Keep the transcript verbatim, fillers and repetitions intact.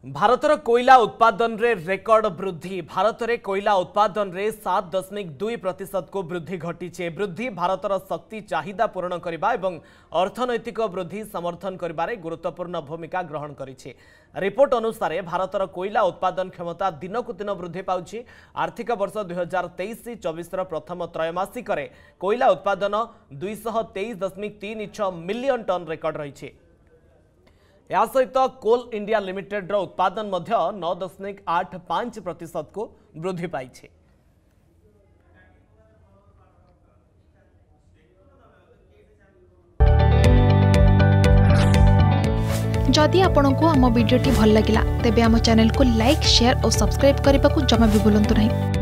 भारतर कोयला उत्पादन रे रेकर्ड वृद्धि। भारत रे कोयला उत्पादन रे सात दशमिक दुई प्रतिशत को वृद्धि घटी। वृद्धि भारतर शक्ति चाहिदा पूरण करने एवं अर्थनैतिक वृद्धि समर्थन करिबारे गुरुत्वपूर्ण भूमिका ग्रहण करिछि। रिपोर्ट अनुसार भारतर कोयला उत्पादन क्षमता दिनकु दिन वृद्धि पाउछि। आर्थिक वर्ष दुई हजार तेईस चौबीस प्रथम त्रयमासिक कोयला उत्पादन दुईश तेईस दशमिक तीन छह मिलियन टन रेकर्ड रही। या सहित कोल इंडिया लिमिटेड रो उत्पादन मध्य नौ दशमिक आठ पांच प्रतिशत को वृद्धि पाई। जदि आपंक आम भिडी भल लगा तेब आम चैनल को लाइक शेयर और सब्सक्राइब करने को जमा भी भूलु नहीं।